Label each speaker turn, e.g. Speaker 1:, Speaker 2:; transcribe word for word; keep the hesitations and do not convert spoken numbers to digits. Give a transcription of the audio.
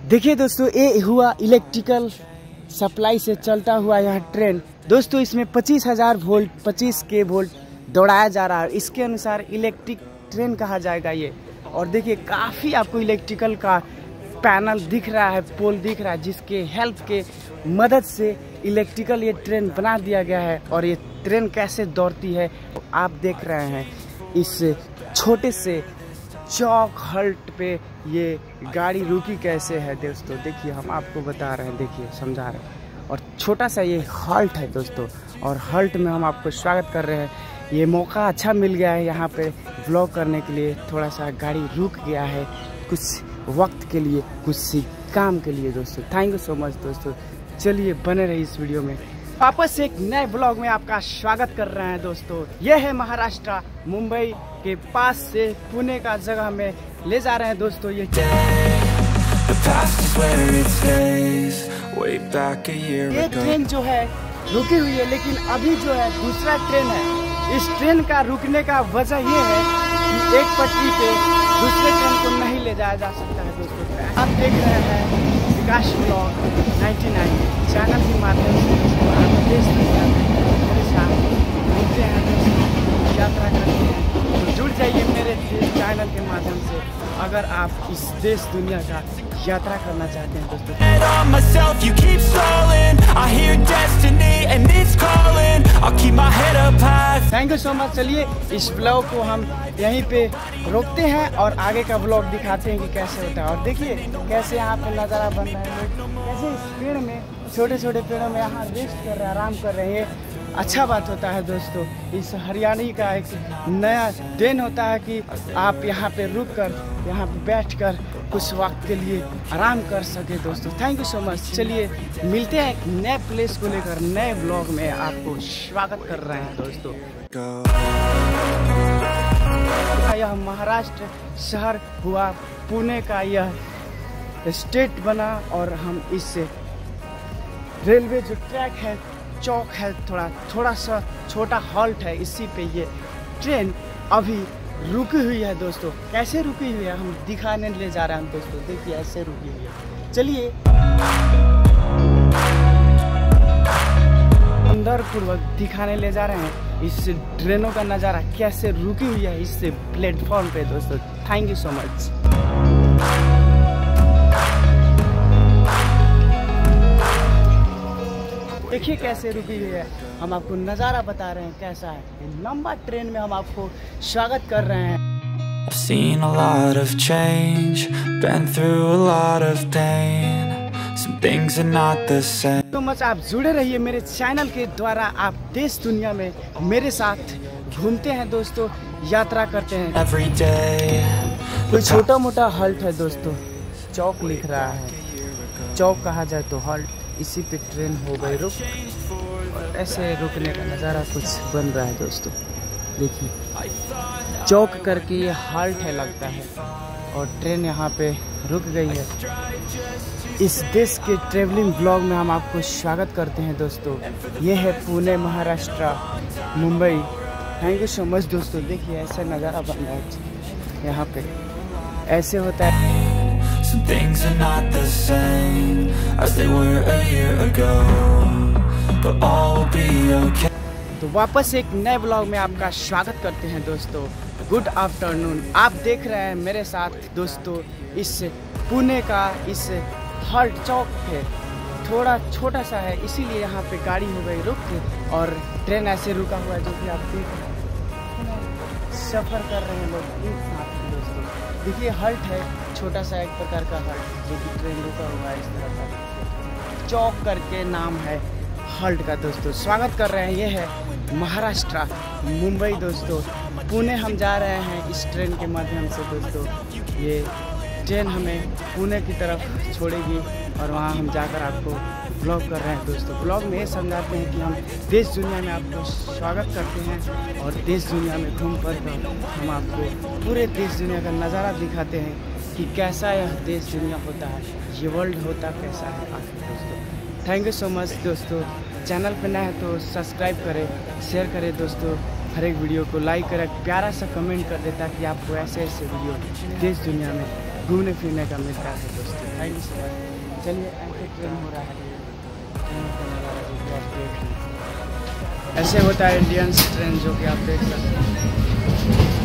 Speaker 1: देखिए दोस्तों, ये हुआ इलेक्ट्रिकल सप्लाई से चलता हुआ यह ट्रेन। दोस्तों इसमें पच्चीस हजार वोल्ट पच्चीस के वोल्ट दौड़ाया जा रहा है। इसके अनुसार इलेक्ट्रिक ट्रेन कहा जाएगा ये। और देखिए काफ़ी आपको इलेक्ट्रिकल का पैनल दिख रहा है, पोल दिख रहा है, जिसके हेल्प के मदद से इलेक्ट्रिकल ये ट्रेन बना दिया गया है। और ये ट्रेन कैसे दौड़ती है आप देख रहे हैं। इस छोटे से चौक हल्ट पे ये गाड़ी रुकी कैसे है दोस्तों, देखिए हम आपको बता रहे हैं, देखिए समझा रहे हैं। और छोटा सा ये हल्ट है दोस्तों, और हल्ट में हम आपको स्वागत कर रहे हैं। ये मौका अच्छा मिल गया है यहाँ पे व्लॉग करने के लिए। थोड़ा सा गाड़ी रुक गया है कुछ वक्त के लिए, कुछ काम के लिए दोस्तों। थैंक यू सो मच दोस्तों। चलिए बने रहिए इस वीडियो में। वापस एक नए ब्लॉग में आपका स्वागत कर रहे हैं दोस्तों। यह है महाराष्ट्र, मुंबई के पास से पुणे का जगह में ले जा रहे हैं दोस्तों। ये ये ट्रेन जो है रुकी हुई है, लेकिन अभी जो है दूसरा ट्रेन है। इस ट्रेन का रुकने का वजह ये है कि एक पटरी पे दूसरे ट्रेन को नहीं ले जाया जा सकता है दोस्तों। आप देख रहे हैं विकास ब्लॉग निन्यानवे चैनल के माध्यम से देश दुनिया में मेरे साथ घूमते हैं दोस्तों, यात्रा करते हैं। तो जुड़ जाइए मेरे चैनल के माध्यम से अगर आप इस देश दुनिया का यात्रा करना चाहते हैं दोस्तों। Thank you so much. चलिए इस ब्लॉग को हम यहीं पे रोकते हैं और आगे का ब्लॉग दिखाते हैं कि कैसे होता है। और देखिए कैसे यहाँ पे नज़ारा बन रहा है, कैसे इस पेड़ में, छोटे छोटे पेड़ों में यहाँ रेस्ट कर रहे हैं, आराम कर रहे हैं। अच्छा बात होता है दोस्तों, इस हरियाणी का एक नया दिन होता है कि आप यहाँ पे रुक कर, यहाँ पे बैठ कर कुछ वक्त के लिए आराम कर सके दोस्तों। Thank you so much. चलिए मिलते हैं एक नए प्लेस को लेकर, नए ब्लॉग में आपको स्वागत कर रहे हैं दोस्तों। यह महाराष्ट्र शहर हुआ, पुणे का यह स्टेट बना। और हम इससे रेलवे जो ट्रैक है, चौक है, थोड़ा थोड़ा सा छोटा हॉल्ट है, इसी पे ये ट्रेन अभी रुकी हुई है दोस्तों। कैसे रुकी हुई है हम दिखाने ले जा रहे हैं दोस्तों। देखिए ऐसे रुकी हुई है। चलिए अंदर पूर्वक दिखाने ले जा रहे हैं इस ट्रेनों का नज़ारा कैसे रुकी हुई है इस प्लेटफॉर्म पे दोस्तों। Thank you so much. देखिए कैसे रुकी हुई है, हम आपको नज़ारा बता रहे हैं कैसा है। लंबा ट्रेन में हम आपको स्वागत कर रहे हैं।
Speaker 2: I've seen a lot of change, been through a lot of pain. Some things are not the same.
Speaker 1: तो मच आप जुड़े रहिए मेरे चैनल के द्वारा। आप देश दुनिया में मेरे साथ घूमते हैं दोस्तों, यात्रा करते हैं।
Speaker 2: Every day.
Speaker 1: कोई छोटा मोटा हल्ट है दोस्तों, चौक लिख रहा है, चौक कहा जाए तो हल्ट। इसी पे ट्रेन हो गई रुक, और ऐसे रुकने का नज़ारा कुछ बन रहा है दोस्तों। देखिए चौक करके ये हॉल्ट है लगता है, और ट्रेन यहाँ पे रुक गई है। इस देश के ट्रेवलिंग ब्लॉग में हम आपको स्वागत करते हैं दोस्तों। ये है Pune Maharashtra, Mumbai. Thank you so much दोस्तों। देखिए ऐसा नज़ारा बन रहा है यहाँ पे, ऐसे होता है।
Speaker 2: Some things are not the same as they were a year ago, but all will be okay.
Speaker 1: तो वापस एक नए ब्लॉग में आपका स्वागत करते हैं दोस्तों। Good afternoon. आप देख रहे हैं मेरे साथ दोस्तों इस पुणे का इस हॉल्ट चौक पे। थोड़ा छोटा सा है, इसीलिए यहाँ पे गाड़ी हो गई रुक के, और ट्रेन ऐसे रुका हुआ है जो कि आप देख रहे हैं। सफ़र कर रहे हैं लोग एक साथ दोस्तों। देखिए हल्ट है, छोटा सा एक प्रकार का हल्ट जो कि ट्रेन रुका हुआ है इस तरह का। चौक करके नाम है हल्ट का दोस्तों। स्वागत कर रहे हैं। ये है महाराष्ट्र, मुंबई दोस्तों। पुणे हम जा रहे हैं इस ट्रेन के माध्यम से दोस्तों। ये ट्रेन हमें पुणे की तरफ छोड़ेगी और वहाँ हम जाकर आपको ब्लॉग कर रहे हैं दोस्तों। ब्लॉग में ये समझाते हैं कि हम देश दुनिया में आपको स्वागत करते हैं, और देश दुनिया में घूम कर हम आपको पूरे देश दुनिया का नज़ारा दिखाते हैं कि कैसा यह देश दुनिया होता है, ये वर्ल्ड होता कैसा है आखिर दोस्तों। थैंक यू सो मच दोस्तों। चैनल पर नए हैं तो सब्सक्राइब करें, शेयर करें दोस्तों। हर एक वीडियो को लाइक करें, प्यारा सा कमेंट कर दे ताकि आपको ऐसे ऐसे वीडियो देश दुनिया में घूमने फिरने का मिलता है दोस्तों। Thank you so much. चलिए ऐसे ट्रेन हो रहा है, ट्रेन का नज़ारा जो कि आप देख रहे हैं। ऐसे होता है इंडियन ट्रेन जो कि आप देख सकते हैं।